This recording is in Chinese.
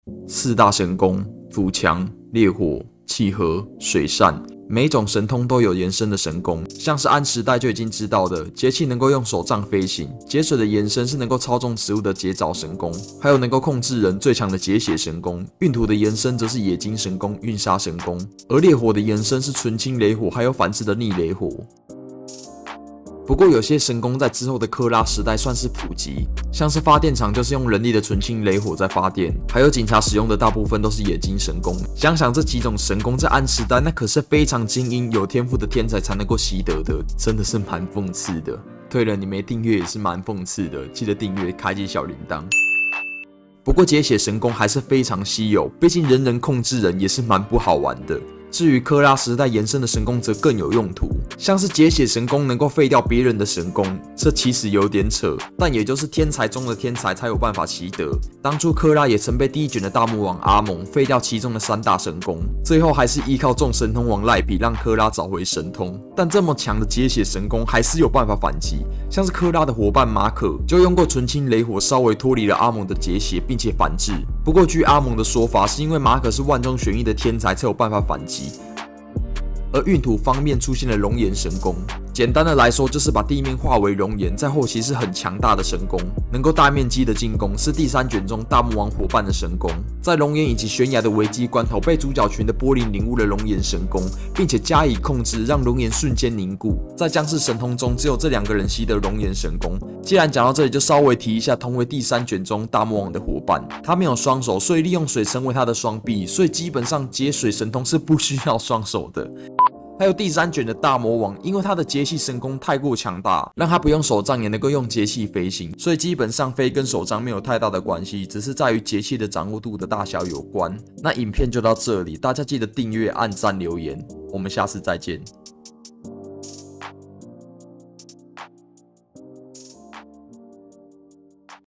四大神功：土强、烈火、气和、水善。每一种神通都有延伸的神功，像是安时代就已经知道的节气能够用手杖飞行，节水的延伸是能够操纵植物的节藻神功，还有能够控制人最强的节血神功。运土的延伸则是冶金神功、运沙神功，而烈火的延伸是纯青雷火，还有反制的逆雷火。不过有些神功在之后的科拉时代算是普及，像是发电厂就是用人力的纯青雷火在发电，还有警察使用的大部分都是冶金神功。想想这几种神功在安时代那可是非常精英有天赋的天才才能够习得的，真的是蛮讽刺的。对了，你没订阅也是蛮讽刺的，记得订阅开启小铃铛。不过节血神功还是非常稀有，毕竟人人控制人也是蛮不好玩的。至于科拉时代延伸的神功则更有用途，像是节血神功能够废掉别人的神功，这其实有点扯，但也就是天才中的天才才有办法习得。当初科拉也曾被第一卷的大魔王阿蒙废掉其中的三大神功，最后还是依靠众神通王赖比让科拉找回神通。但这么强的节血神功还是有办法反击，像是科拉的伙伴马可就用过纯青雷火稍微脱离了阿蒙的节血，并且反制。不过据阿蒙的说法，是因为马可是万中选一的天才才有办法反击。而运土方面出现了熔岩神功，简单的来说就是把地面化为熔岩，在后期是很强大的神功，能够大面积的进攻，是第3卷中大魔王伙伴的神功。在熔岩以及悬崖的危机关头，被主角群的波林领悟了熔岩神功，并且加以控制，让熔岩瞬间凝固。在僵尸神通中，只有这2个人习得熔岩神功。既然讲到这里，就稍微提一下同为第3卷中大魔王的伙伴，他没有双手，所以利用水成为他的双臂，所以基本上节水神通是不需要双手的。还有第3卷的大魔王，因为他的节气神功太过强大，让他不用手杖也能够用节气飞行，所以基本上飞跟手杖没有太大的关系，只是在于节气的掌握度的大小有关。那影片就到这里，大家记得订阅、按赞、留言，我们下次再见。